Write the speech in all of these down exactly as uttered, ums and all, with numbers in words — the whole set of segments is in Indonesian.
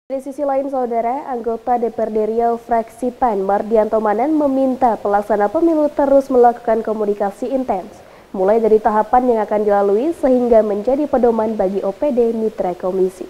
Di sisi lain, saudara, anggota D P R D Riau fraksi P A N Mardianto Manan meminta pelaksana pemilu terus melakukan komunikasi intens, mulai dari tahapan yang akan dilalui sehingga menjadi pedoman bagi O P D mitra komisi.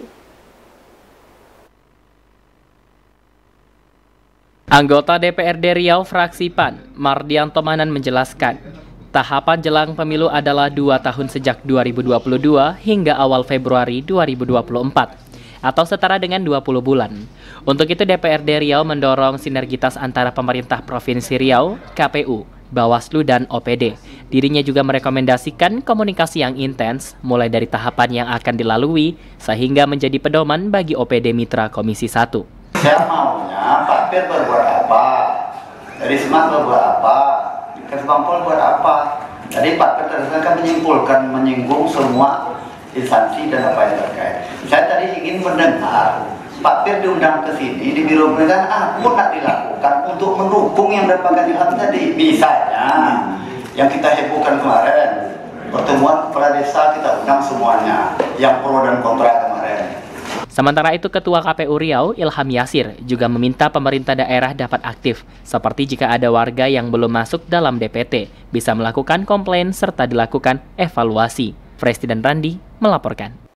Anggota D P R D Riau fraksi P A N Mardianto Manan menjelaskan, tahapan jelang pemilu adalah dua tahun sejak dua ribu dua puluh dua hingga awal Februari dua ribu dua puluh empat. Atau setara dengan dua puluh bulan. Untuk itu D P R D Riau mendorong sinergitas antara pemerintah Provinsi Riau, K P U, Bawaslu, dan O P D. Dirinya juga merekomendasikan komunikasi yang intens mulai dari tahapan yang akan dilalui sehingga menjadi pedoman bagi O P D Mitra Komisi satu. Saya maunya Pak Pir berbuat apa, dari Semat berbuat apa, Kesbangpol buat apa. Jadi Pak Pir terus akan menyimpulkan, menyinggung semua instansi dan apa yang terkait. Saya tadi ingin mendengar Pak Pir diundang ke sini di Biro Pemerintahan apa nak dilakukan untuk mendukung yang dapat dilakukan tadi. Misalnya yang kita hebohkan kemarin, pertemuan kepala desa kita undang semuanya, yang pro dan kontra kemarin. Sementara itu Ketua K P U Riau Ilham Yasir juga meminta pemerintah daerah dapat aktif, seperti jika ada warga yang belum masuk dalam D P T, bisa melakukan komplain serta dilakukan evaluasi. Fresti dan Randi melaporkan.